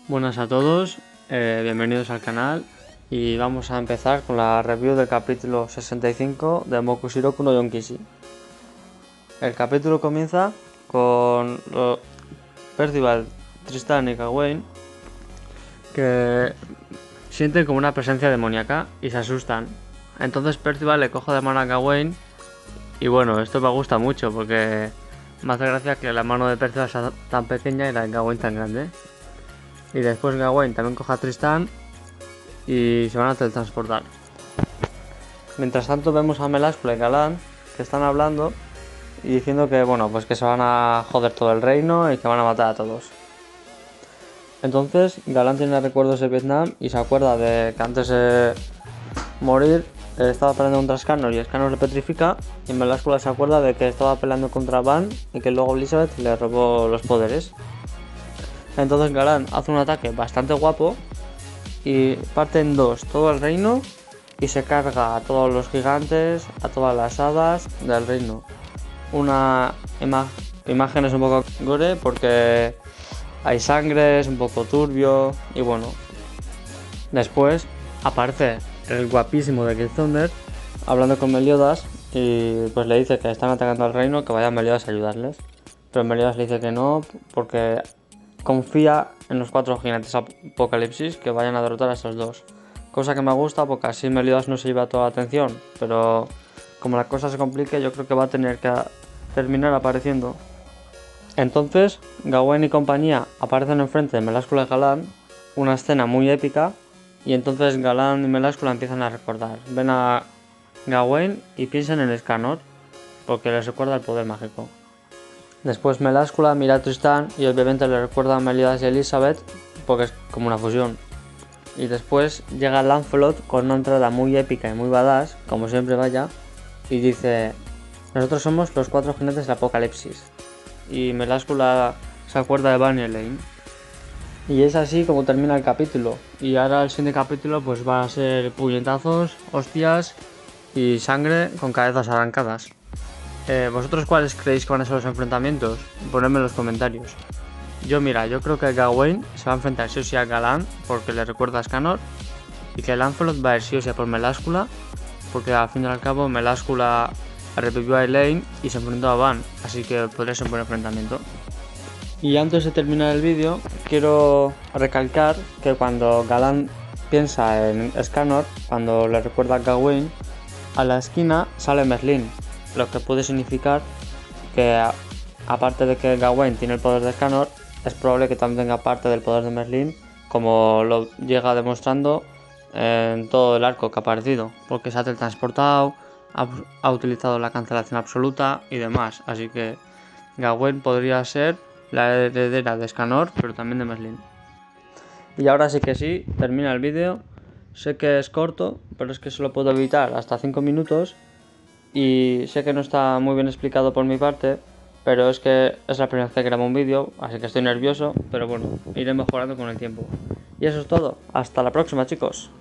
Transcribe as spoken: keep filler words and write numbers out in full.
Buenas a todos, eh, bienvenidos al canal y vamos a empezar con la review del capítulo sesenta y cinco de Mokushiroku no Yonkishi. El capítulo comienza con lo, Percival, Tristan y Gawain que sienten como una presencia demoníaca y se asustan. Entonces Percival le coge de mano a Gawain y bueno, esto me gusta mucho porque me hace gracia que la mano de Percival sea tan pequeña y la de Gawain tan grande. Y después Gawain también coge a Tristan y se van a teletransportar. Mientras tanto vemos a Melascula y Galán que están hablando y diciendo que bueno, pues que se van a joder todo el reino y que van a matar a todos. Entonces Galán tiene recuerdos de Vietnam y se acuerda de que antes de morir eh, estaba peleando contra Scanor y Scanor le petrifica, y Melascula se acuerda de que estaba peleando contra Van y que luego Elizabeth le robó los poderes. Entonces Galán hace un ataque bastante guapo y parte en dos todo el reino y se carga a todos los gigantes, a todas las hadas del reino. Una ima imagen es un poco gore porque hay sangre, es un poco turbio y bueno. Después aparece el guapísimo de Kill Thunder hablando con Meliodas y pues le dice que están atacando al reino, que vaya Meliodas a ayudarles. Pero Meliodas le dice que no porque confía en los cuatro gigantes Apocalipsis que vayan a derrotar a estos dos. Cosa que me gusta porque así Meliodas no se lleva toda la atención. Pero como la cosa se complique, yo creo que va a tener que terminar apareciendo. Entonces Gawain y compañía aparecen enfrente de Melascula y Galán. Una escena muy épica. Y entonces Galán y Melascula empiezan a recordar. Ven a Gawain y piensan en Scanor porque les recuerda el poder mágico. Después Melascula mira a Tristan y obviamente le recuerda a Meliodas y Elizabeth porque es como una fusión. Y después llega Lancelot con una entrada muy épica y muy badass, como siempre vaya, y dice: nosotros somos los cuatro jinetes del Apocalipsis. Y Melascula se acuerda de Van y Elaine. Y es así como termina el capítulo. Y ahora el siguiente capítulo pues va a ser puñetazos, hostias y sangre con cabezas arrancadas. Eh, ¿Vosotros cuáles creéis que van a ser los enfrentamientos? Ponedme en los comentarios. Yo mira, yo creo que Gawain se va a enfrentar sí o sí a Galán porque le recuerda a Scanor, y que Lancelot va a ir sí o sí a por Melascula porque al fin y al cabo Melascula revivió a Elaine y se enfrentó a Van, así que podría ser un buen enfrentamiento. Y antes de terminar el vídeo quiero recalcar que cuando Galán piensa en Scanor, cuando le recuerda a Gawain, a la esquina sale Merlín, lo que puede significar que aparte de que Gawain tiene el poder de Scanor, es probable que también tenga parte del poder de Merlín, como lo llega demostrando en todo el arco que ha aparecido, porque se ha teletransportado, ha, ha utilizado la cancelación absoluta y demás, así que Gawain podría ser la heredera de Scanor, pero también de Merlín. Y ahora sí que sí, termina el vídeo. Sé que es corto, pero es que solo puedo evitar hasta cinco minutos. Y sé que no está muy bien explicado por mi parte, pero es que es la primera vez que grabo un vídeo, así que estoy nervioso, pero bueno, iré mejorando con el tiempo. Y eso es todo, hasta la próxima, chicos.